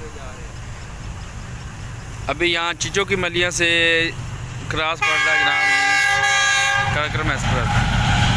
अभी यहाँ चीचों की मलिया से क्रॉस पड़ रहा है जनाब कार्यक्रम एक्सप्रेस।